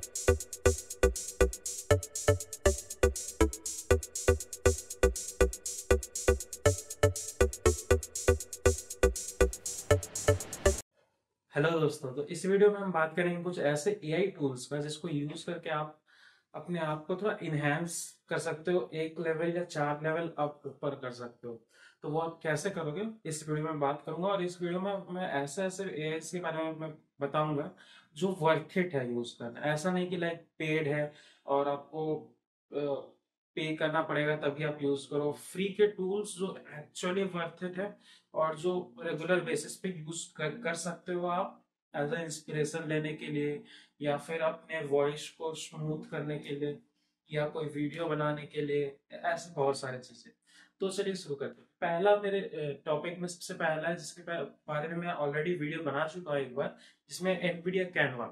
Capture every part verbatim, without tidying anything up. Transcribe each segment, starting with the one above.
Hello दोस्तों, तो इस वीडियो में हम बात करेंगे कुछ ऐसे एआई टूल्स पर जिसको यूज करके आप अपने आप को थोड़ा इनहेंस कर सकते हो, एक लेवल या चार लेवल अप ऊपर कर सकते हो। तो वो आप कैसे करोगे इस वीडियो में बात करूंगा, और इस वीडियो में मैं ऐसे ऐसे एआई के बारे में मैं बताऊंगा जो वर्थ इट है यूज करना। ऐसा नहीं कि लाइक पेड है और आपको पे करना पड़ेगा तभी आप यूज करो। फ्री के टूल्स जो एक्चुअली वर्थ इट है और जो रेगुलर बेसिस पे यूज कर, कर सकते हो आप एज अ इंस्पिरेशन लेने के लिए, या फिर अपने वॉइस को स्मूथ करने के लिए, या कोई वीडियो बनाने के लिए, ऐसे बहुत सारी चीजें। तो चलिए शुरू करते हैं। पहला मेरे टॉपिक में सबसे पहला है जिसके बारे में मैं ऑलरेडी वीडियो बना चुका हूँ एक बार, जिसमें एनवीडिया कैनवा।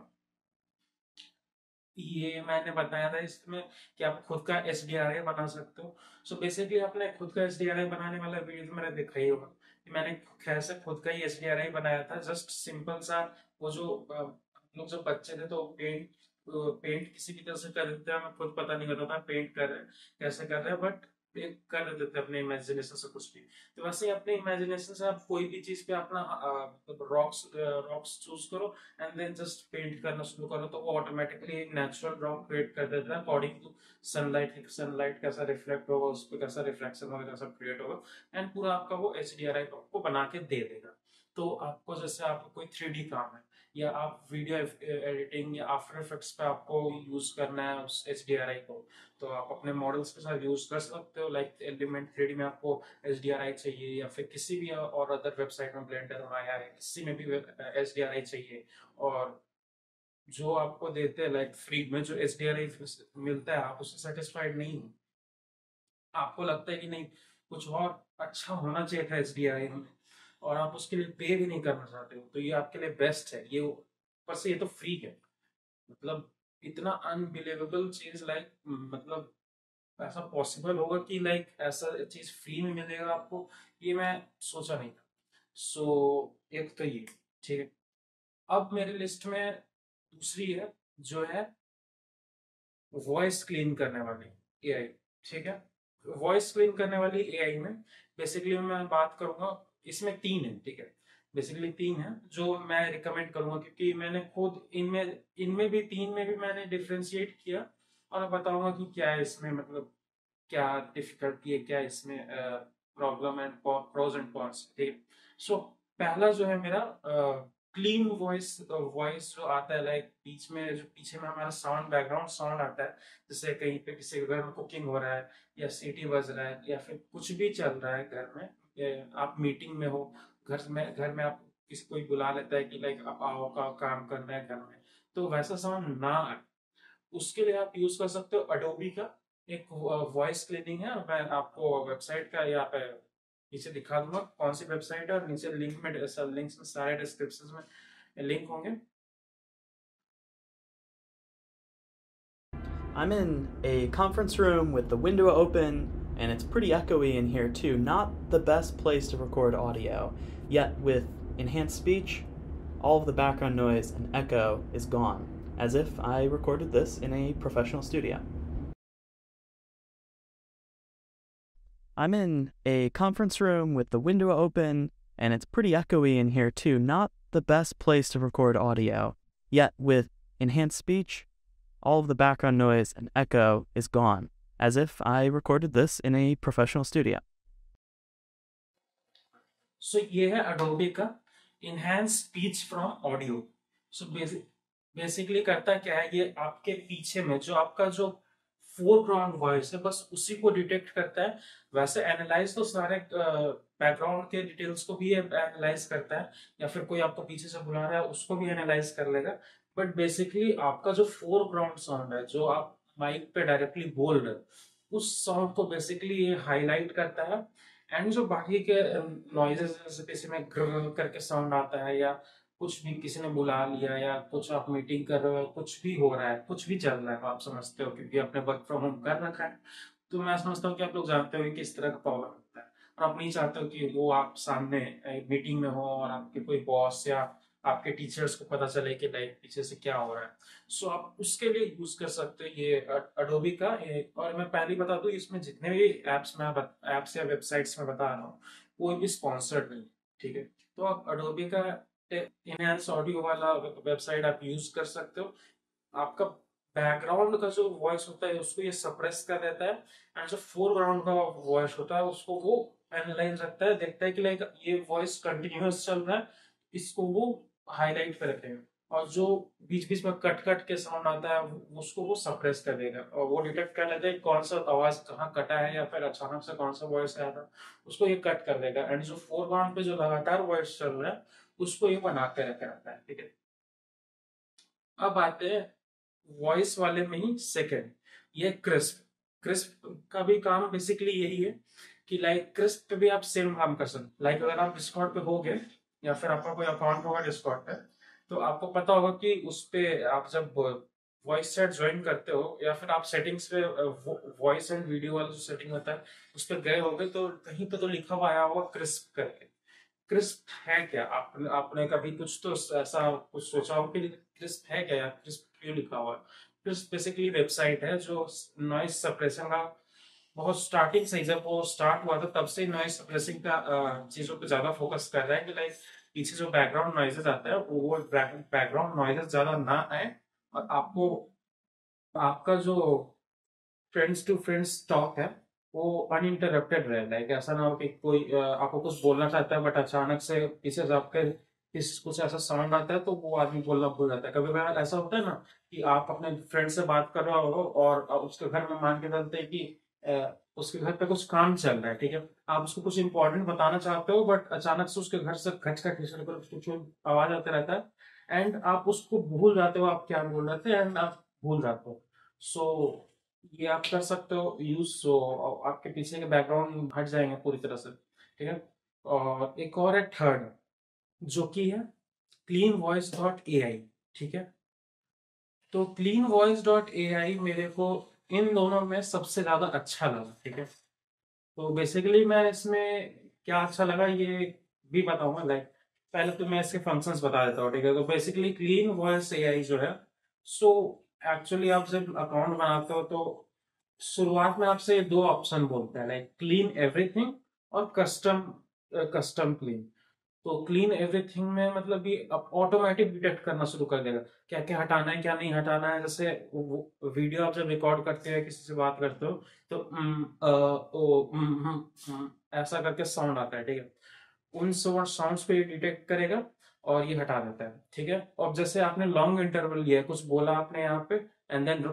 ये मैंने बताया था इसमें कि आप खुद का एस डी आर आई बना सकते हो। सो बेसिकली आपने खुद का एस डी आर आई बनाने वाला वीडियो तो मैंने देखा ही होगा कि मैंने कैसे खुद का ही एस डी आर आई बनाया था। जस्ट सिंपल सा, वो जो अ, हम लोग जब बच्चे थे तो पेंट पेंट किसी भी तरह से कर देते हैं, हमें खुद पता नहीं होता था पेंट कर रहे हैं कैसे कर रहे हैं, बट कर देते थे अपने इमेजिनेशन से कुछ भी। तो वैसे ही अपने इमेजिनेशन से आप कोई भी चीज पे अपना रॉक्स रॉक्स चूज करो एंड देन जस्ट पेंट करना शुरू करो, तो वो ऑटोमेटिकली एक नेचुरल ड्रॉप क्रिएट कर देता है अकॉर्डिंग टू सनलाइट। सनलाइट कैसा रिफ्लेक्ट होगा, उस पर कैसा रिफ्लेक्शन होगा, कैसा क्रिएट होगा, एंड पूरा आपका वो एच डी आर आई आपको बना के दे देगा। तो आपको जैसे आपको कोई थ्री डी काम है, या आप वीडियो एडिटिंग या आफ्टर इफेक्ट्स पे आपको यूज करना है उस एच डी आर आई को, तो आप अपने मॉडल्स के साथ यूज कर सकते हो। लाइक एलिमेंट थ्री डी में आपको एच डी आर आई चाहिए, या फिर किसी भी और अदर वेबसाइट में ब्लेंडर में आया है किसी में भी एच डी आर आई चाहिए, और जो आपको देते हैं लाइक फ्री में जो एच डी आर आई मिलता है, आप उससे सेटिस्फाइड नहीं हो, आपको लगता है कि नहीं कुछ और अच्छा होना चाहिए था एच डी आर आई में, और आप उसके लिए पे भी नहीं करना चाहते हो, तो ये आपके लिए बेस्ट है। ये ऊपर से ये तो फ्री है, मतलब इतना अनबिलीवेबल चीज, लाइक मतलब ऐसा पॉसिबल होगा कि लाइक ऐसा चीज फ्री में मिलेगा आपको, ये मैं सोचा नहीं था। सो so, एक तो ये ठीक है। अब मेरी लिस्ट में दूसरी है जो है वॉइस क्लीन करने वाली एआई। ठीक है, वॉइस क्लीन करने वाली एआई में बेसिकली मैं बात करूंगा, इसमें तीन है। ठीक है, बेसिकली तीन है जो मैं रिकमेंड करूंगा, क्योंकि मैंने खुद इनमें इनमें भी तीन में भी मैंने डिफ्रेंशिएट किया, और मैं बताऊंगा कि क्या है इसमें, मतलब क्या डिफिकल्टी है, क्या इसमें problem and pros and cons. ठीक है, सो पहला जो है मेरा क्लीन वॉइस वॉइस जो आता है, लाइक बीच में जो पीछे में हमारा साउंड बैकग्राउंड साउंड आता है, जैसे कहीं पे किसी के घर में कुकिंग हो रहा है, या सीटी बज रहा है, या फिर कुछ भी चल रहा है घर में, या आप मीटिंग में हो, घर में घर में आप किसी कोई बुला लेता है कि लाइक आप आओ का काम करना है घर में, तो वैसा साउंड ना आए, उसके लिए आप यूज कर सकते हो अडोबी का एक वॉइस क्लीनिंग है। मैं आपको वेबसाइट का यहाँ पे नीचे दिखा दूंगा कौन सी वेबसाइट है, और नीचे लिंक में लिंक्स में सारे डिस्क्रिप्शन में लिंक होंगे। I'm in a conference room with the window open, and it's pretty echoey in here too. Not the best place to record audio. Yet, with enhanced speech, all of the background noise and echo is gone, as if I recorded this in a professional studio. I'm in a conference room with the window open, and it's pretty echoey in here too. Not the best place to record audio. Yet, with enhanced speech, all of the background noise and echo is gone, as if I recorded this in a professional studio. So so, ये है Adobe का enhance speech from audio. So basically करता क्या है, ये आपके पीछे में जो आपका जो फोरग्राउंड वॉइस है बस उसी को डिटेक्ट करता है। वैसे एनालाइज तो सारे बैकग्राउंड के डिटेल्स को भी एनालाइज करता है, या फिर कोई आपको पीछे से बुला रहा है उसको भी एनालाइज कर लेगा, बट बेसिकली आपका जो फोरग्राउंड साउंड है जो आप माइक पे डायरेक्टली बोल रहे हो, उस साउंड को बेसिकली ये हाईलाइट करता है। एंड जो बाकी के नॉइजेस जैसे किसी में ग्र करके साउंड आता है, या कुछ भी किसी ने बुला लिया, या कुछ आप मीटिंग कर रहे हो, कुछ भी हो रहा है, कुछ भी चल रहा है, तो आप समझते हो क्योंकि आपने वर्क फ्रॉम होम कर रखा है, तो मैं समझता हूँ कि आप लोग जानते हो कि किस तरह का प्रॉब्लम होता है, और आप नहीं चाहते हो कि वो आप सामने मीटिंग में हो और आपके कोई बॉस या आपके टीचर्स को पता चले कि लाइक पीछे से क्या हो रहा है। सो आप उसके लिए यूज कर सकते हो ये अडोबी का ये। और मैं पहले ही बता दूं, इसमें जितने भी एप्स मैं एप्स या वेबसाइट्स में बता रहा हूँ कोई भी स्पॉन्सर्ड नहीं, ठीक है। तो आप अडोबी का इनहैंस ऑडियो वाला वेबसाइट आप यूज कर सकते हो। आपका बैकग्राउंड का जो वॉइस होता है उसको ये सप्रेस कर देता है, एंड जो फोरग्राउंड का वॉइस होता है उसको वो एनालाइज रखता है, देखता है कि लाइक ये वॉइस कंटिन्यूअस चल रहा है, इसको वो हाईलाइट पे रखेगा। और जो बीच बीच में कट कट के साउंड आता है वो- उसको वो सप्रेस कर देगा, और वो डिटेक्ट कर लेता है कि कौन सा आवाज कहाँ कटा है, या फिर अचानक से कौन सा वॉइस आया था, उसको ये कट कर देगा। एंड जो फोरग्राउंड पे जो लगातार वॉइस चल रहा है उसको ये बना के रखे रहता है, ठीक है। अब आते हैं वॉइस वाले में ही सेकंड, ये क्रिस्प। क्रिस्प का भी काम बेसिकली यही है कि लाइक क्रिस्प पे भी आप सेम काम कर सकते। लाइक अगर आप डिस्कॉर्ड पे होगे या फिर आपका कोई अकाउंट होगा डिस्कॉर्ड पे, तो आपको पता होगा कि उस पे आप जब वॉइस चैट ज्वाइन करते हो या फिर आप सेटिंग्स पे वॉइस एंड वीडियो वाला जो सेटिंग होता है उस पर गए होगे, तो कहीं पे तो लिखा हुआ आया होगा क्रिस्प करके। क्रिस्प है क्या? आपने आपने कभी कुछ तो ऐसा कुछ सोचा हो कि क्रिस्प है क्या, या क्रिस्प क्यों लिखा हुआ है? क्रिस्प बेसिकली वेबसाइट है जो नॉइज सप्रेशन का बहुत स्टार्टिंग से ही, जब वो स्टार्ट हुआ था तब से नॉइज सप्रेसिंग का अ, चीजों पे ज्यादा फोकस कर रहा है कि लाइक पीछे जो बैकग्राउंड नॉइजेस आता है वो बैकग्राउंड नॉइजेस ज्यादा ना आए, और आपको आपका जो फ्रेंड्स टू फ्रेंड्स टॉक है वो अनइंटरप्टेड रहे। लाइक ऐसा ना हो कि कोई अ, आपको कुछ बोलना चाहता है बट अचानक से पीछे से आपके किस कुछ ऐसा साउंड आता है तो वो आदमी बोलना भूल जाता है। कभी कभी ऐसा होता है ना कि आप अपने फ्रेंड से बात कर रहे हो और उसके घर में मान के चलते हैं कि अ, उसके घर पे कुछ काम चल रहा है, ठीक है। आप उसको कुछ इंपॉर्टेंट बताना चाहते हो बट अचानक से उसके घर से खच खच खच कर कुछ आवाज आते रहता है, एंड आप उसको भूल जाते हो आप क्या बोल रहे थे, एंड आप भूल जाते हो। सो ये आप कर सकते हो यूज, सो आपके पीछे के बैकग्राउंड हट जाएंगे पूरी तरह से, ठीक है। और एक और है थर्ड, जो कि है clean voice dot A I, ठीक है। तो clean voice dot A I मेरे को इन दोनों में सबसे ज्यादा अच्छा लगा, ठीक है। तो बेसिकली मैं इसमें क्या अच्छा लगा ये भी बताऊंगा। लाइक पहले तो मैं इसके फंक्शंस बता देता हूँ, ठीक है। तो basically clean voice A I जो है, सो एक्चुअली आप जब अकाउंट बनाते हो तो शुरुआत में आपसे ये दो ऑप्शन बोलते हैं, लाइक क्लीन एवरीथिंग और कस्टम कस्टम क्लीन। तो क्लीन एवरीथिंग में मतलब ये ऑटोमेटिक डिटेक्ट करना शुरू कर देगा क्या क्या हटाना है क्या नहीं हटाना है। जैसे वीडियो आप जब रिकॉर्ड करते हो किसी से बात करते हो तो उम, अ, ओ उम, हम्म, हम्म, ऐसा करके साउंड आता है, ठीक है। उन साउंड्स को ये डिटेक्ट करेगा और ये हटा देता है, ठीक है। और जैसे आपने लॉन्ग इंटरवल लिया है, कुछ बोला आपने यहाँ पे, एंड देन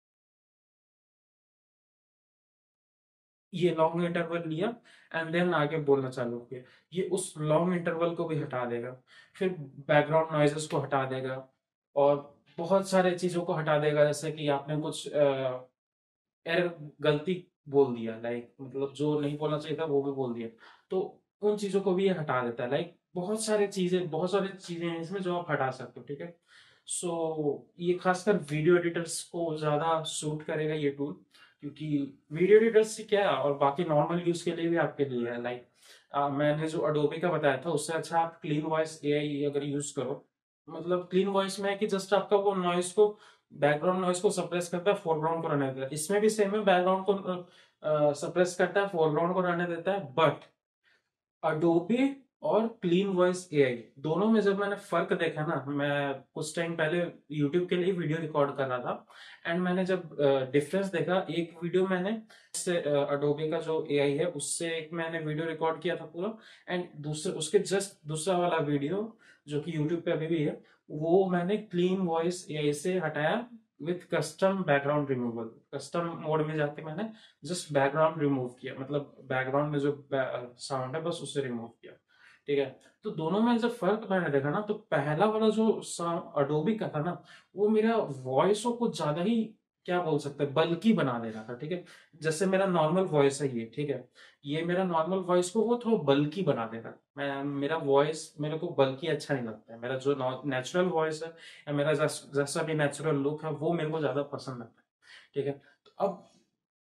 ये लॉन्ग इंटरवल लिया एंड देन आगे बोलना चालू किया, ये उस लॉन्ग इंटरवल को भी हटा देगा। फिर बैकग्राउंड नॉइजेस को हटा देगा, और बहुत सारे चीजों को हटा देगा। जैसे कि आपने कुछ एरर गलती बोल दिया, लाइक मतलब जो नहीं बोलना चाहिए था वो भी बोल दिया, तो उन चीजों को भी ये हटा देता है। लाइक बहुत सारे चीजें बहुत सारी चीजें हैं इसमें जो आप हटा सकते हो, ठीक है। सो ये खासकर वीडियो एडिटर्स को ज्यादा सूट करेगा ये टूल, क्योंकि वीडियो एडिटर्स से क्या और बाकी नॉर्मल यूज के लिए भी आपके लिए है। लाइक मैंने जो अडोबी का बताया था उससे अच्छा आप क्लीन वॉइस ए आई अगर यूज करो, मतलब क्लीन वॉइस में है कि जस्ट आपका वो नॉइस को बैकग्राउंड नॉइस को सप्रेस करता है, फोरग्राउंड को रहने देता है। इसमें भी सेम है, बैकग्राउंड को सप्रेस करता है, फोरग्राउंड को रहने देता है। बट अडोबे और क्लीन वॉइस ए आई दोनों में जब मैंने फर्क देखा ना, मैं कुछ टाइम पहले यूट्यूब के लिए वीडियो रिकॉर्ड कर रहा था, एंड मैंने जब डिफरेंस देखा, एक वीडियो मैंने अडोबे का जो ए आई है उससे एक मैंने वीडियो रिकॉर्ड किया था पूरा, एंड दूसरे उसके जस्ट दूसरा वाला वीडियो जो कि यूट्यूब पे अभी भी है वो मैंने क्लीन वॉइस ए आई से हटाया with custom background removal. Custom mode में जाके मैंने जस्ट बैकग्राउंड रिमूव किया, मतलब बैकग्राउंड में जो साउंड है बस उसे रिमूव किया, ठीक है। तो दोनों में जब फर्क मैंने देखा ना, तो पहला वाला जो अडोबी का था ना वो मेरा वॉइस को कुछ ज्यादा ही क्या बोल सकते हैं बल्कि बना दे रहा था, ठीक है। जैसे मेरा नॉर्मल वॉइस है ये, ठीक है, ये मेरा नॉर्मल वॉइस को वो थोड़ा बल्कि बना दे रहा है। मैं मेरा वॉइस मेरे को बल्कि अच्छा नहीं लगता है। मेरा जो नेचुरल वॉइस है या मेरा जैस, जैसा भी नेचुरल लुक है वो मेरे को ज्यादा पसंद लगता है, ठीक है। तो अब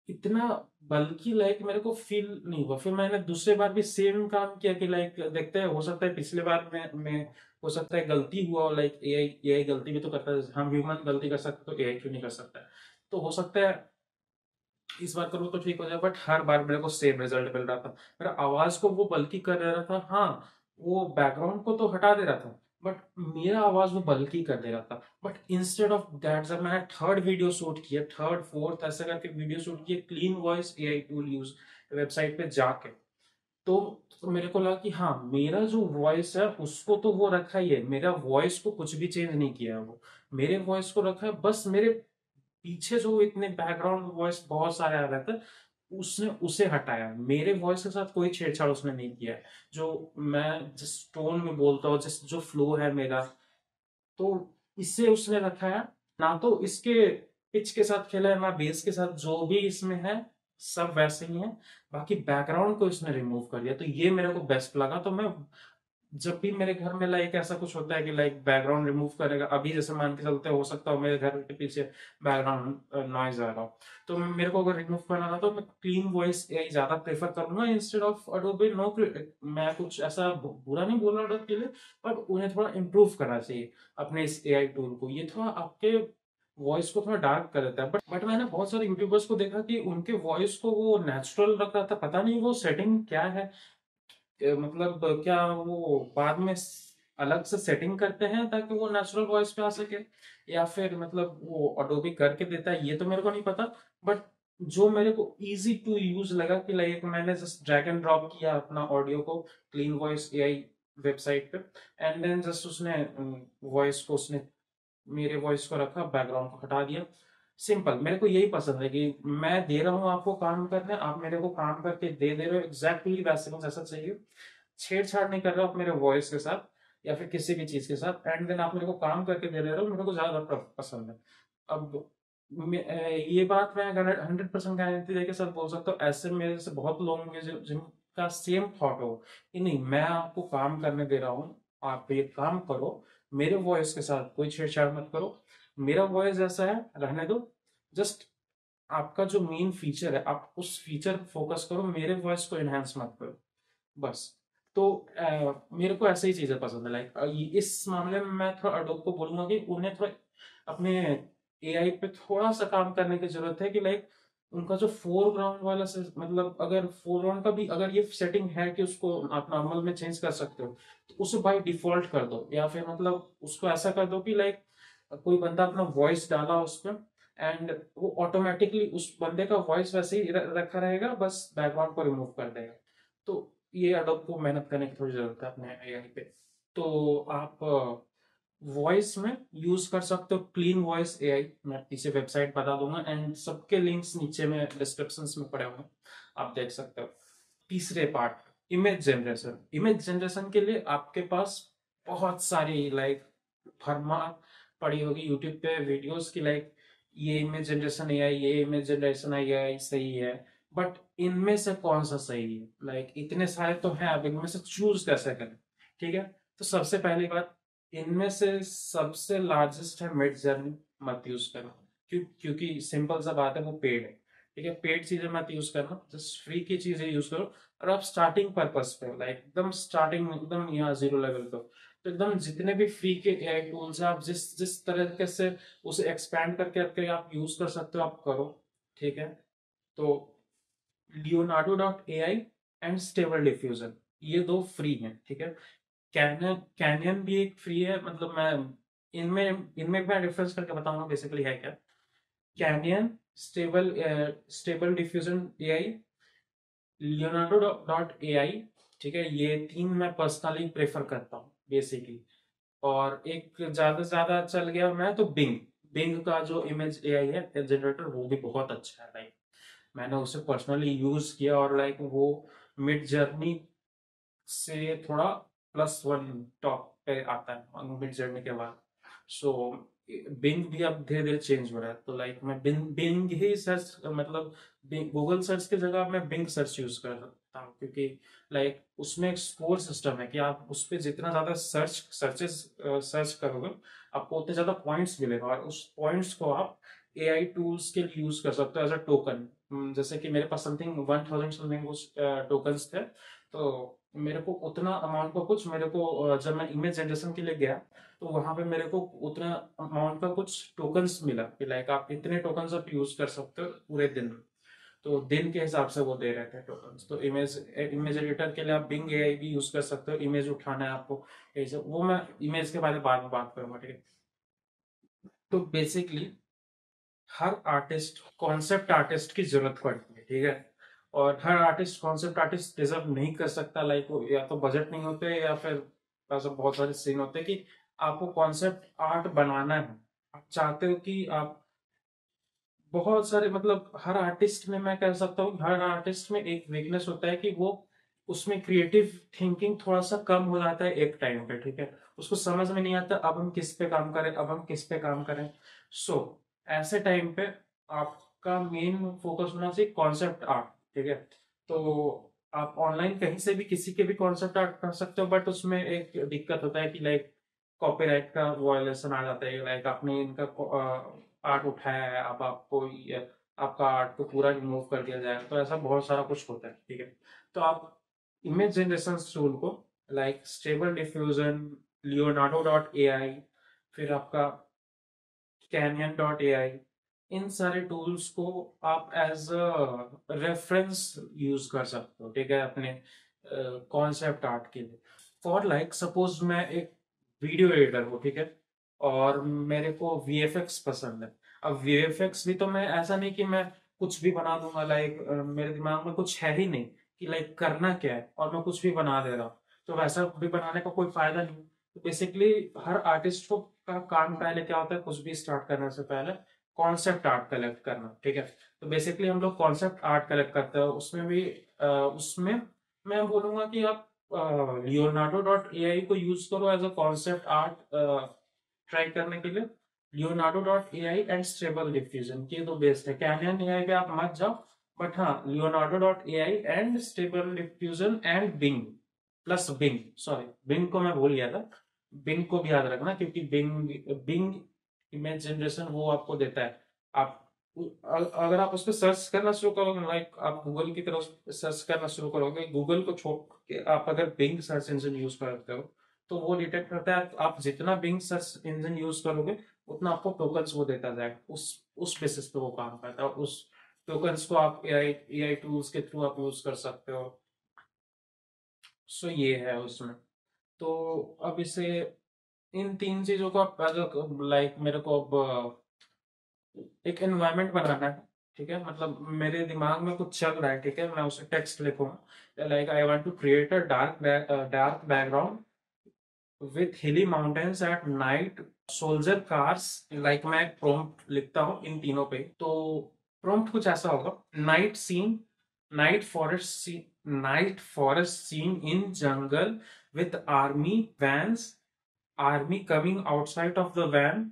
इतना बल्कि लाइक मेरे को फील नहीं हुआ। फिर मैंने दूसरे बार भी सेम काम किया कि लाइक देखते हैं, हो सकता है पिछले बार में में हो सकता है गलती हुआ हो, लाइक एआई एआई गलती भी तो करता है, हम ह्यूमन गलती कर सकते तो एआई क्यों नहीं कर सकता है। तो हो सकता है इस बार करूँ तो ठीक हो जाए, बट हर बार मेरे को सेम रिजल्ट मिल रहा था। मेरा आवाज को वो बल्कि कर रहा था, हाँ वो बैकग्राउंड को तो हटा दे रहा था, बट मेरा आवाज वो बल्कि कर दे रहा था। बट इंस्टेड ऑफ दैट जब मैंने थर्ड वीडियो शूट किया, थर्ड फोर्थ ऐसे करके वीडियो शूट किए clean voice AI tool use website पे जाके, तो तो मेरे को लगा कि हाँ मेरा जो वॉइस है उसको तो वो रखा ही है, मेरा वॉइस को कुछ भी चेंज नहीं किया है वो, मेरे वॉइस को रखा है, बस मेरे पीछे जो इतने बैकग्राउंड वॉइस बहुत सारे आ रहे थे उसने उसे हटाया, मेरे वॉइस के साथ कोई छेड़छाड़ उसने नहीं किया है। जो मैं जिस टोन में बोलता हूँ, जिस जो फ्लो है मेरा, तो इससे उसने रखा है। ना तो इसके पिच के साथ खेला है ना बेस के साथ, जो भी इसमें है सब वैसे ही है। बाकी बैकग्राउंड को इसने रिमूव कर दिया, तो ये मेरे को बेस्ट लगा। तो मैं जब भी मेरे घर में लाइक ऐसा कुछ होता है कि लाइक बैकग्राउंड रिमूव करेगा, अभी जैसे मान के चलते हो सकता हो मेरे घर के पीछे बैकग्राउंड नॉइज आ रहा हो, तो मेरे को अगर रिमूव करना था तो मैं क्लीन वॉइस एआई ज्यादा प्रेफर करूंगा इंस्टेड ऑफ अडोबे। नो, मैं कुछ ऐसा बु- बुरा नहीं बोल रहा अडोबे के लिए, पर उन्हें थोड़ा इम्प्रूव करना चाहिए अपने इस एआई टूल को। ये थोड़ा आपके वॉइस को थोड़ा डार्क कर देता है, बट बट मैंने बहुत सारे यूट्यूबर्स को देखा कि उनके वॉइस को वो नेचुरल रख रहा था, पता नहीं वो सेटिंग क्या है। ए, मतलब क्या वो बाद में स- अलग से सेटिंग करते हैं ताकि वो नेचुरल वॉइस पे आ सके, या फिर मतलब वो अडोबी करके देता है, ये तो मेरे को नहीं पता। बट जो मेरे को इजी टू यूज लगा कि लाइक मैंने जस्ट ड्रैग एंड ड्रॉप किया अपना ऑडियो को क्लीन वॉइस एआई वेबसाइट पे, एंड देन जस्ट उसने वॉइस को उसने मेरे वॉइस को रखा, बैकग्राउंड को हटा दिया। सिंपल, मेरे को यही पसंद है कि मैं दे रहा हूँ आपको काम करने, आप मेरे को काम करके दे दे रहे हो एग्जैक्टली वैसे को जैसा चाहिए, छेड़छाड़ नहीं कर रहे हो आप मेरे वॉइस के साथ या फिर किसी भी चीज के साथ, एंड देन आप मेरे को काम करके दे रहे हो, मेरे को ज्यादा प- पसंद है। अब मे- अ, ये बात मैं अगर हंड्रेड परसेंट गारंटी देके साथ बोल सकता हूँ, ऐसे मेरे से बहुत लोग होंगे जो जिनका सेम थॉट हो कि नहीं मैं आपको काम करने दे रहा हूँ, आप ये काम करो, मेरे वॉइस के साथ कोई छेड़छाड़ मत करो, मेरा वॉइस ऐसा है रहने दो, जस्ट आपका जो मेन फीचर है आप उस फीचर पर फोकस करो, मेरे वॉइस को एनहांस मत करो, बस। तो अ, मेरे को ऐसे ही चीजें पसंद है, लाइक इस मामले में मैं थोड़ा अडोब को बोलूंगा कि उन्हें थोड़ा अपने एआई पे थोड़ा सा काम करने की जरूरत है, कि लाइक उनका जो फोरग्राउंड वाला से, मतलब अगर फोरग्राउंड का भी अगर ये सेटिंग है कि उसको आप नॉर्मल में चेंज कर सकते हो, तो उसे बाय डिफॉल्ट कर दो, या फिर मतलब उसको ऐसा कर दो कि लाइक कोई बंदा अपना वॉइस डाला उस पर, एंड वो ऑटोमेटिकली उस बंदे का वॉइस वैसे ही र- रखा रहेगा, बस बैकग्राउंड को रिमूव कर देगा। तो ये अडोब को मेहनत करने की थोड़ी जरूरत है अपने एआई पे। तो आप वॉइस में यूज कर सकते हो क्लीन वॉइस एआई, मैं पीछे वेबसाइट बता दूंगा एंड सबके लिंक्स नीचे में डिस्क्रिप्शन में पड़े हुए हैं, आप देख सकते हो। तीसरे part, image generation. Image generation के लिए आपके पास बहुत सारी लाइक भरमार पड़ी होगी यूट्यूब पे वीडियोस की, लाइक ये इमेज जनरेशन एआई, ये इमेज जनरेशन एआई सही है, बट इनमें से कौन सा सही है, लाइक इतने सारे तो हैं, अब इनमें से चूज कैसे करें। ठीक है, तो सबसे पहली बात, इनमें से सबसे लार्जेस्ट है मिड जर्नी, मत यूज करना। क्यों? क्योंकि सिंपल सा बात है वो पेड है। ठीक है, पेड चीजें मत यूज करना, जस्ट फ्री की चीजें यूज करो। और आप स्टार्टिंग पर्पस पे लाइक एकदम स्टार्टिंग एकदम यहाँ जीरो लेवल पे हो, तो एकदम जितने भी फ्री के एआई टूल्स हैं आप जिस जिस तरीके से उसे एक्सपैंड करके करके आप यूज कर सकते हो आप करो। ठीक है, तो Leonardo dot A I and stable diffusion, ये दो फ्री हैं। ठीक है, कैनन कैनियन भी एक फ्री है, मतलब मैं इनमें इनमें मैं डिफरेंस करके बताऊंगा बेसिकली है क्या। Canyon, stable stable diffusion AI, Leonardo dot A I. ठीक है, ये तीन मैं पर्सनली प्रेफर करता हूँ बेसिकली। और एक ज्यादा से ज्यादा चल गया मैं तो बिंग, बिंग का जो इमेज एआई है जनरेटर वो भी बहुत अच्छा है, लाइक मैंने उसे पर्सनली यूज किया, और लाइक वो मिड जर्नी से थोड़ा प्लस वन टॉप पे आता है मिड जर्नी के बाद। सो बिंग भी अब धीरे धीरे चेंज हो रहा है, तो लाइक मैं बिंग बिंग ही सर्च, मतलब गूगल सर्च की जगह मैं बिंग सर्च यूज कर सकता हूँ, क्योंकि लाइक उसमें एक स्कोर सिस्टम है कि आप उस पर जितना ज्यादा सर्च सर्चेस सर्च करोगे आपको उतने ज्यादा पॉइंट्स मिलेगा, और उस पॉइंट्स को आप एआई टूल्स के लिए यूज कर सकते हो एज अ टोकन। हम्म, जैसे कि मेरे पास समथिंग वन थाउजेंड समथिंग कुछ टोकन्स थे, तो मेरे को उतना अमाउंट का कुछ मेरे को अ, जब मैं इमेज जनरेशन के लिए गया तो वहां पे मेरे को उतना अमाउंट का कुछ टोकन्स मिला कि लाइक आप इतने टोकन्स आप यूज कर सकते हो पूरे दिन में। तो दिन के हिसाब से वो दे रहे थे टोकन्स। तो इमेज इमेज एडिटर के लिए आप बिंग एआई भी यूज कर सकते हो, इमेज उठाना है आपको, ऐसे वो मैं इमेज के बारे में बाद में बात करूंगा, ठीक है। तो बेसिकली हर आर्टिस्ट कॉन्सेप्ट आर्टिस्ट की जरूरत पड़ती है, ठीक है। और हर आर्टिस्ट कॉन्सेप्ट आर्टिस्ट डिजर्व नहीं कर सकता, लाइक या तो बजट नहीं होते या फिर ऐसा बहुत सारे सीन होते हैं कि आपको कॉन्सेप्ट आर्ट बनाना है, आप चाहते हो कि आप बहुत सारे मतलब हर आर्टिस्ट में मैं कह सकता हूँ हर आर्टिस्ट में एक वीकनेस होता है कि वो उसमें क्रिएटिव थिंकिंग थोड़ा सा कम हो जाता है एक टाइम पे, ठीक है। उसको समझ में नहीं आता अब हम किस पे काम करें, अब हम किस पे काम करें। सो so, ऐसे टाइम पे आपका मेन फोकस होना चाहिए कॉन्सेप्ट आर्ट, ठीक है। तो आप ऑनलाइन कहीं से भी किसी के भी कॉन्सेप्ट आर्ट कर सकते हो, बट उसमें एक दिक्कत होता है कि लाइक कॉपीराइट का वायलेशन आ जाता है, लाइक आपने इनका आर्ट उठाया है, अब आपको ये- आपका आर्ट को पूरा रिमूव कर दिया जाएगा, तो ऐसा बहुत सारा कुछ होता है, ठीक है। तो आप इमेज जनरेशन टूल को like stable diffusion, Leonardo dot A I, फिर आपका कैनियन डॉट ए आई, इन सारे टूल्स को आप एज अ रेफरेंस यूज कर सकते हो, ठीक है, अपने कॉन्सेप्ट आर्ट के लिए। फॉर लाइक सपोज मैं एक वीडियो एडिटर हूँ, ठीक है, और मेरे को वीएफएक्स पसंद है। अब वीएफएक्स भी तो मैं ऐसा नहीं कि मैं कुछ भी बना दूंगा, लाइक मेरे दिमाग में कुछ है ही नहीं कि लाइक करना क्या है और मैं कुछ भी बना दे रहा हूँ, तो वैसा भी बनाने का कोई फायदा नहीं। तो बेसिकली हर आर्टिस्ट को का काम पहले क्या होता है, कुछ भी स्टार्ट करने से पहले कॉन्सेप्ट आर्ट कलेक्ट करना, ठीक है। तो बेसिकली हम लोग कॉन्सेप्ट आर्ट कलेक्ट करते हैं, उसमें भी अ, उसमें मैं बोलूंगा कि आप लियोनार्डो डॉट ए आई को यूज करो as a concept art try करने के लिए। Leonardo dot A I and stable diffusion, ये तो बेस्ट है। कैनियन ए आई पे आप मत जाओ, बट हाँ Leonardo dot A I and stable diffusion and Bing, plus Bing, sorry Bing को मैं भूल गया था, बिंग को भी याद रखना, क्योंकि बिंग बिंग इमेज जनरेशन वो आपको देता है। आप अ- अगर आप उस पर सर्च करना शुरू करोगे, लाइक आप गूगल की तरफ सर्च करना शुरू करोगे, गूगल को छोड़ के आप अगर बिंग सर्च इंजन यूज करते हो तो वो डिटेक्ट करता है, आप जितना बिंग सर्च इंजन यूज करोगे उतना आपको टोकन्स वो देता जाएगा, उस उस बेसिस पे वो काम करता है। उस टोकन्स को आप एआई एआई टूल्स के थ्रू आप यूज कर सकते हो। सो ये है उसमें। तो अब इसे इन तीन चीजों को आप लाइक मेरे को अब एक एनवायरनमेंट बनाना है, ठीक है, मतलब मेरे दिमाग में कुछ चल रहा है, ठीक है, मैं उसे टेक्स्ट लिखूंगा, like I want to create a dark dark background with hilly mountains at night, soldier cars, like मैं प्रॉम्प्ट लिखता हूँ इन तीनों पे। तो प्रॉम्प्ट कुछ ऐसा होगा, night scene, night forest scene, night forest scene in jungle with army vans, army coming outside of the van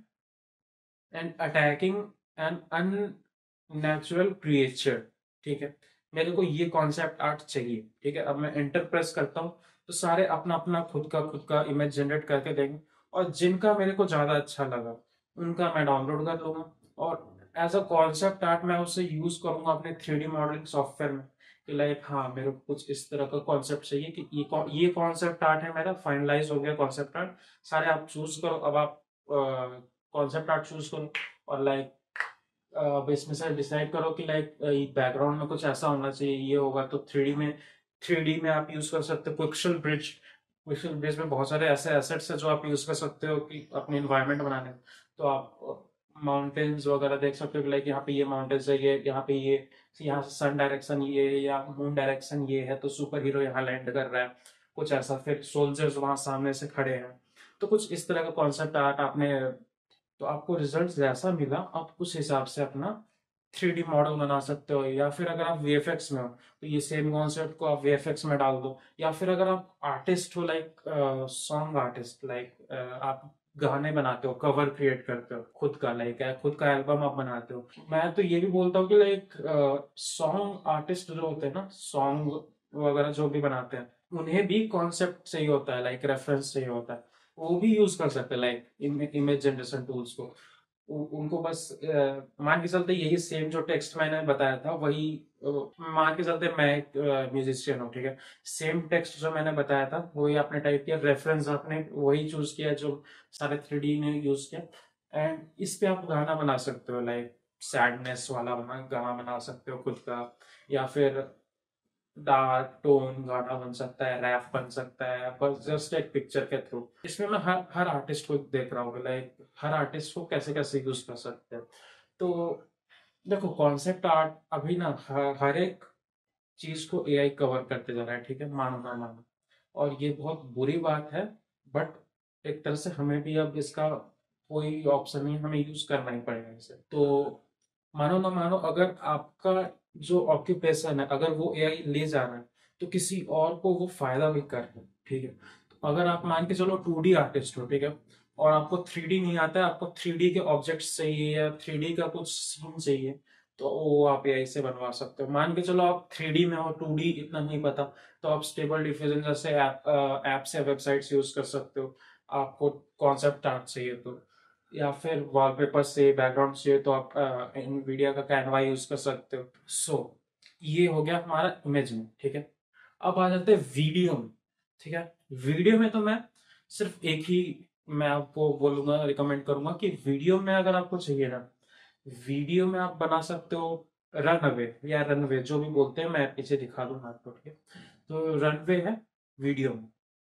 and attacking an unnatural creature, ठीक है। मेरे को ये कॉन्सेप्ट आर्ट चाहिए, ठीक है। अब मैं एंटर प्रेस करता हूँ तो सारे अपना अपना खुद का खुद का इमेज जनरेट करके देंगे, और जिनका मेरे को ज्यादा अच्छा लगा उनका मैं डाउनलोड कर लूंगा, और एज अ कॉन्सेप्ट आर्ट मैं उसे यूज करूंगा अपने थ्री डी मॉडलिंग सॉफ्टवेयर में कि लाइक हाँ मेरे को कुछ इस तरह का कॉन्सेप्ट चाहिए कि ये कौ- ये कॉन्सेप्ट आर्ट है मेरा, फाइनलाइज हो गया कॉन्सेप्ट आर्ट। सारे आप चूज करो, अब आप कॉन्सेप्ट आर्ट चूज करो, और लाइक अब इसमें से डिसाइड करो कि लाइक बैकग्राउंड में कुछ ऐसा होना चाहिए, ये होगा तो थ्री डी में थ्री डी में आप यूज कर सकते हो क्विक्सल ब्रिज। क्विक्सल ब्रिज में बहुत सारे ऐसे एसेट्स है जो आप यूज कर सकते हो कि अपनी इन्वायरमेंट बनाने में। तो आप माउंटेन्स वगैरह देख सकते हो कि लाइक यहाँ पे ये माउंटेन्स है, ये यहाँ पे ये यहाँ से सन डायरेक्शन ये है या मून डायरेक्शन ये है, तो सुपर हीरो यहाँ लैंड कर रहा है, कुछ ऐसा, फिर सोल्जर्स वहां सामने से खड़े हैं। तो कुछ इस तरह का कॉन्सेप्ट आर्ट आपने, तो आपको रिजल्ट जैसा मिला आप उस हिसाब से अपना थ्री डी मॉडल बना सकते हो। या फिर अगर आप वीएफएक्स में हो तो ये सेम कॉन्सेप्ट को आप वीएफएक्स में डाल दो, या फिर अगर आप आर्टिस्ट हो लाइक सॉन्ग आर्टिस्ट, लाइक आप गाने बनाते हो, कवर क्रिएट करते हो खुद का, लाइक खुद का एल्बम आप बनाते हो, मैं तो ये भी बोलता हूँ कि लाइक सॉन्ग आर्टिस्ट जो होते हैं ना, सॉन्ग वगैरह जो भी बनाते हैं उन्हें भी कॉन्सेप्ट चाहिए होता है, लाइक रेफरेंस चाहिए होता है, वो भी यूज कर सकते हैं लाइक इमेज जनरेशन टूल्स को। उ- उनको बस अ, मान के चलते यही सेम जो टेक्स्ट मैंने बताया था वही अ, मान के चलते मैं एक म्यूजिशियन हूँ, ठीक है। सेम टेक्स्ट जो मैंने बताया था वही आपने टाइप किया, रेफरेंस आपने वही चूज किया जो सारे थ्री डी ने यूज किया, एंड इस पे आप गाना बना सकते हो, लाइक सैडनेस वाला बना गाना बना सकते हो खुद का, या फिर डार्क टोन गाना बन सकता है, रैप बन सकता है, बस जस्ट एक पिक्चर के थ्रू। इसमें मैं हर हर आर्टिस्ट को देख रहा हूँ, लाइक हर आर्टिस्ट को कैसे कैसे यूज कर सकते हैं। तो देखो कॉन्सेप्ट आर्ट अभी ना हर, हर एक चीज को एआई कवर करते जा रहा है, ठीक है, मानो ना मानो, और ये बहुत बुरी बात है। बट एक तरह से हमें भी अब इसका कोई ऑप्शन नहीं है, हमें यूज करना ही पड़ेगा इसे। तो मानो ना मानो, अगर आपका जो ऑक्यूपेशन है अगर वो एआई ले जा रहा है तो किसी और को वो फायदा भी कर रहा है, ठीक है। तो अगर आप मान के चलो टू डी आर्टिस्ट हो, ठीक है, और आपको थ्री डी नहीं आता है, आपको थ्री डी के ऑब्जेक्ट्स चाहिए या थ्री डी का कुछ सीन चाहिए, तो वो आप एआई से बनवा सकते हो। मान के चलो आप थ्री डी में हो, टू डी इतना नहीं पता, तो आप स्टेबल डिफ्यूजन जैसे ऐप ऐप्स या वेबसाइट्स यूज कर सकते हो। आपको कॉन्सेप्ट आर्ट चाहिए तो, या फिर वॉलपेपर से बैकग्राउंड चाहिए तो आप एनवीडिया का कैनवा यूज कर सकते हो। सो so, ये हो गया हमारा इमेज में, ठीक है। अब आ जाते हैं वीडियो में, ठीक है। वीडियो में तो मैं सिर्फ एक ही मैं आपको बोलूंगा, रिकमेंड करूंगा कि वीडियो में अगर आपको चाहिए ना, वीडियो में आप बना सकते हो रनवे या रनवे जो भी बोलते हैं, मैं पीछे दिखा दूंगा आपको, ठीक है। तो रनवे है वीडियो में।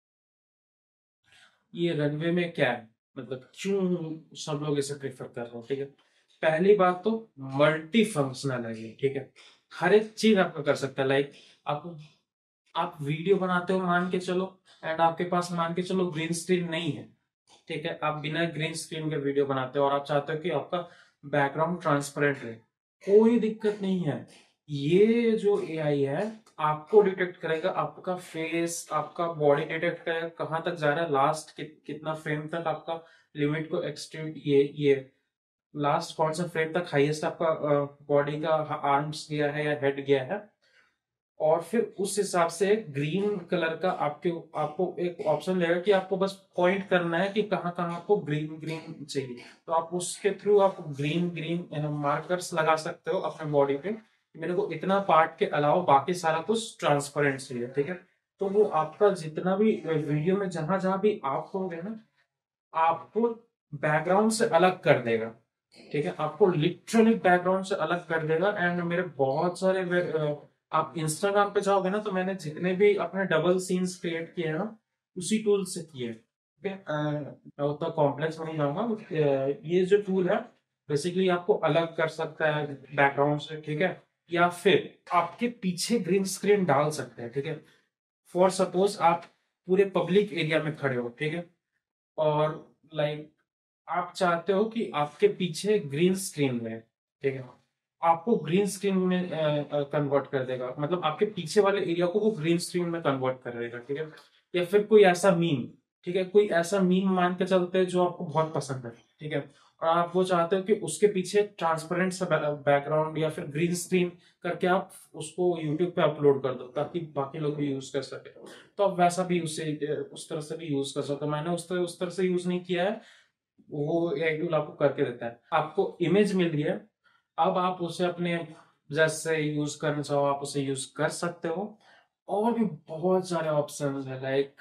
ये रनवे में क्या है, मतलब क्यों सब लोग इसे प्रेफर कर रहे हैं, ठीक है। पहली बात तो मल्टी फंक्शनल है ये, ठीक है। हर एक चीज आपका कर सकता है, लाइक आप आप वीडियो बनाते हो मान के चलो, एंड आपके पास मान के चलो ग्रीन स्क्रीन नहीं है, ठीक है, आप बिना ग्रीन स्क्रीन के वीडियो बनाते हो और आप चाहते हो कि आपका बैकग्राउंड ट्रांसपेरेंट रहे, कोई दिक्कत नहीं है। ये जो एआई है आपको डिटेक्ट करेगा, आपका फेस आपका बॉडी डिटेक्ट करेगा, कहाँ तक जा रहा है, लास्ट कि, कितना फ्रेम तक आपका लिमिट को एक्सटेंड, ये ये लास्ट कौन सा फ्रेम तक हाईएस्ट आपका बॉडी का आर्म्स गया है या हेड गया है, और फिर उस हिसाब से ग्रीन कलर का आपके आपको एक ऑप्शन लेगा कि आपको बस पॉइंट करना है कि कहाँ कहाँ आपको ग्रीन ग्रीन चाहिए, तो आप उसके थ्रू आप ग्रीन ग्रीन मार्कर्स लगा सकते हो अपने बॉडी पे। मेरे को इतना पार्ट के अलावा बाकी सारा कुछ ट्रांसपेरेंट चाहिए, ठीक है। तो वो आपका जितना भी वीडियो में जहां जहां भी आप होंगे ना, आपको बैकग्राउंड से अलग कर देगा, ठीक है, आपको लिटरली बैकग्राउंड से अलग कर देगा। एंड मेरे बहुत सारे वे- अ, आप इंस्टाग्राम पे जाओगे ना, तो मैंने जितने भी अपने डबल सीन्स क्रिएट किए हैं ना, उसी टूल से किए हैं, ठीक है। अ, मैं उतना कॉम्प्लेक्स में नहीं जाऊंगा, अ, ये जो टूल है बेसिकली आपको अलग कर सकता है बैकग्राउंड से, ठीक है, या फिर आपके पीछे ग्रीन स्क्रीन डाल सकते हैं, ठीक है। फॉर सपोज आप पूरे पब्लिक एरिया में खड़े हो, ठीक है, और लाइक आप चाहते हो कि आपके पीछे ग्रीन स्क्रीन में, ठीक है, आपको ग्रीन स्क्रीन में कन्वर्ट कर देगा, मतलब आपके पीछे वाले एरिया को वो ग्रीन स्क्रीन में कन्वर्ट कर देगा, ठीक है। या फिर कोई ऐसा मीम, ठीक है, कोई ऐसा मीम मान के चलते हैं जो आपको बहुत पसंद है, ठीक है, और आप वो चाहते हो कि उसके पीछे ट्रांसपेरेंट सा बैकग्राउंड या फिर ग्रीन स्क्रीन करके आप उसको यूट्यूब पे अपलोड कर दो ताकि बाकी लोग भी यूज कर सके, तो आप वैसा भी उससे उस तरह से भी यूज कर सकते हो। मैंने उस तरह उस तरह से यूज नहीं किया है, वो एआई टूल आपको करके देता है। आपको इमेज मिल रही है, अब आप उसे अपने जैसे यूज करना चाहो आप उसे यूज कर सकते हो। और भी बहुत सारे ऑप्शन है, लाइक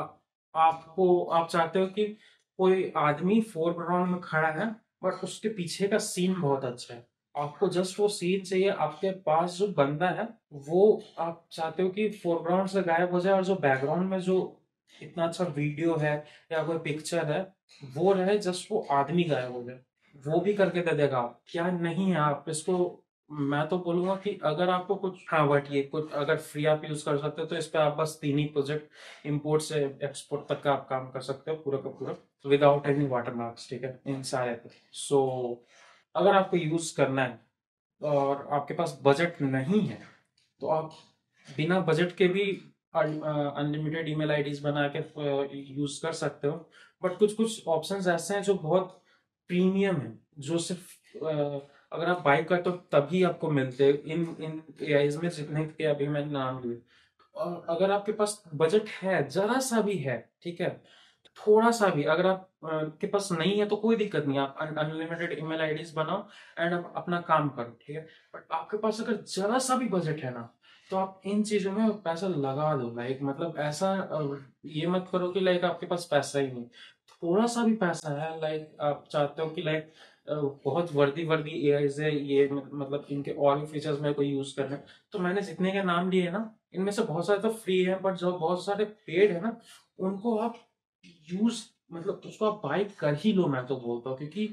आपको आप चाहते हो कि कोई आदमी फोरग्राउंड में खड़ा है बट उसके पीछे का सीन बहुत अच्छा है, आपको जस्ट वो सीन चाहिए, आपके पास जो बंदा है वो आप चाहते हो कि फोरग्राउंड से गायब हो जाए, और जो बैकग्राउंड में जो इतना अच्छा वीडियो है या कोई पिक्चर है वो रहे, जस्ट वो आदमी गायब हो जाए, वो भी करके दे देगा। आप क्या नहीं है आप इसको, मैं तो बोलूंगा कि अगर आपको कुछ, हाँ बट ये कुछ अगर फ्री आप यूज कर सकते हो तो इस पे आप बस तीन ही प्रोजेक्ट इंपोर्ट से एक्सपोर्ट तक का आप काम कर सकते हो पूरा का पूरा विदाउट एनी वाटरमार्क्स, ठीक है, इन सारे पे। सो अगर आपको यूज करना है और आपके पास बजट नहीं है, तो आप बिना बजट के भी अनलिमिटेड ईमेल आईडीज बना के यूज कर सकते हो। बट कुछ कुछ ऑप्शंस ऐसे हैं जो बहुत प्रीमियम है, जो सिर्फ अ, अगर आप बाई करते हो तभी आपको मिलते हैं इन इन एआईज में जितने के अभी मैंने नाम लिए। और अगर आपके पास बजट है जरा सा भी है, ठीक है, थोड़ा सा भी अगर आप अ, के पास नहीं है तो कोई दिक्कत नहीं, आप अनलिमिटेड ईमेल आईडीज बनाओ एंड आप अपना काम करो, ठीक है। बट आपके पास अगर जरा सा भी बजट है ना, तो आप इन चीजों में पैसा लगा दो। लाइक मतलब ऐसा अ, ये मत करो कि लाइक आपके पास पैसा ही नहीं। थोड़ा सा भी पैसा है, लाइक आप चाहते हो कि लाइक बहुत वर्दी वर्दी एआई है ये, मतलब इनके और भी फीचर्स मेरे को यूज करने हैं। तो मैंने जितने के नाम लिए ना, इनमें से बहुत सारे तो फ्री है, बट जो बहुत सारे पेड है ना, उनको आप यूज मतलब उसको आप बाय कर ही लो, मैं तो बोलता हूँ। क्योंकि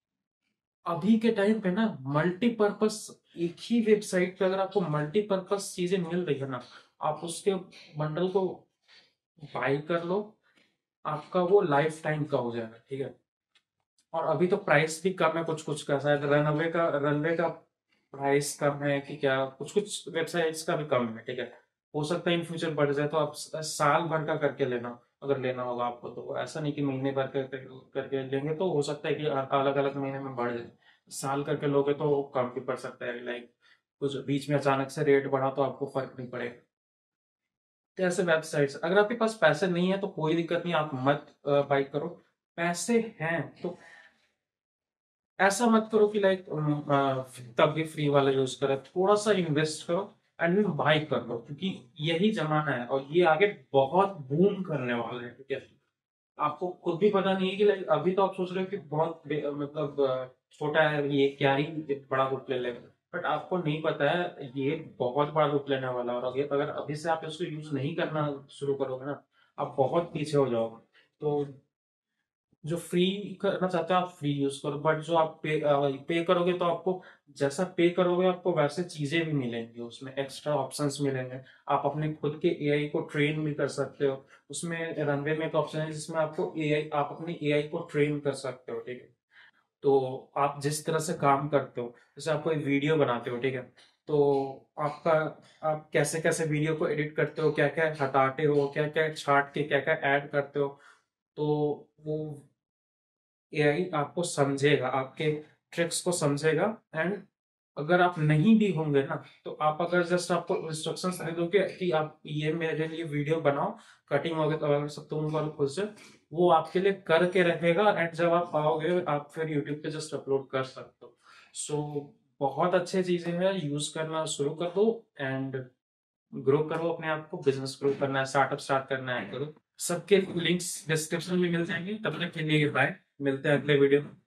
अभी के टाइम पे ना मल्टीपर्पस, एक ही वेबसाइट पे अगर आपको मल्टीपर्पस चीजें मिल रही है ना, आप उसके बंडल को बाय कर लो, आपका वो लाइफ टाइम का हो जाएगा, ठीक है। और अभी तो प्राइस भी कम है कुछ कुछ का, शायद रनअवे का रनवे का प्राइस कम है कि क्या, कुछ कुछ वेबसाइट्स का भी कम है, ठीक है। हो सकता है इन फ्यूचर बढ़ जाए, तो आप स- साल भर का करके लेना, अगर लेना होगा आपको। तो ऐसा नहीं कि महीने भर कर, करके लेंगे तो हो सकता है कि अलग अलग महीने में बढ़ जाए। साल करके लोगे तो कम भी पड़ सकता है, लाइक कुछ बीच में अचानक से रेट बढ़ा तो आपको फर्क नहीं पड़ेगा। तो ऐसे वेबसाइट्स, अगर आपके पास पैसे नहीं है तो कोई दिक्कत नहीं, आप मत बाई करो। पैसे हैं तो ऐसा मत करो कि लाइक तब भी फ्री वाला यूज करो, थोड़ा सा इन्वेस्ट करो एंड फिर बाई कर लो। क्योंकि यही जमाना है और ये आगे बहुत बूम करने वाला है, ठीक है। आपको खुद भी पता नहीं है कि लाइक अभी तो आप सोच रहे हो कि बहुत बे- मतलब अ, छोटा है ये, क्या ही बड़ा रूप ले लेगा। बट आपको नहीं पता है ये बहुत बड़ा रूप लेने वाला है। और अगर अगर अभी से आप इसको यूज नहीं करना शुरू करोगे ना, आप बहुत पीछे हो जाओगे। तो जो फ्री करना चाहते हो आप फ्री यूज करो, बट जो आप पे पे करोगे तो आपको जैसा पे करोगे आपको वैसे चीजें भी मिलेंगी, उसमें एक्स्ट्रा ऑप्शंस मिलेंगे। आप अपने खुद के एआई को ट्रेन भी कर सकते हो। उसमें रनवे में एक ऑप्शन है जिसमें आपको एआई, आप अपने एआई को ट्रेन कर सकते हो, ठीक है। तो आप जिस तरह से काम करते हो, जैसे आप कोई वीडियो बनाते हो, ठीक है। तो आपका, आप कैसे कैसे वीडियो को एडिट करते हो, क्या क्या हटाते हो, क्या क्या छाट के क्या क्या ऐड करते हो, तो वो एआई आपको समझेगा, आपके ट्रिक्स को समझेगा। एंड अगर आप नहीं भी होंगे ना, तो आप अगर जस्ट आपको इंस्ट्रक्शंस दे दोगे कि आप ये मेरे लिए वीडियो बनाओ, कटिंग वगैरह वगैरह सब तुम वालों खुद से, वो आपके लिए करके रहेगा। एंड जब आप आओगे आप फिर यूट्यूब पे जस्ट अपलोड कर सकते हो। सो बहुत अच्छी चीजें हैं, यूज करना शुरू कर दो एंड ग्रो करो अपने आप को। बिजनेस ग्रो करना है, स्टार्टअप स्टार्ट करना है, करो। सबके लिंक्स डिस्क्रिप्शन में मिल जाएंगे। तब तक के लिए बाय, मिलते हैं अगले वीडियो में।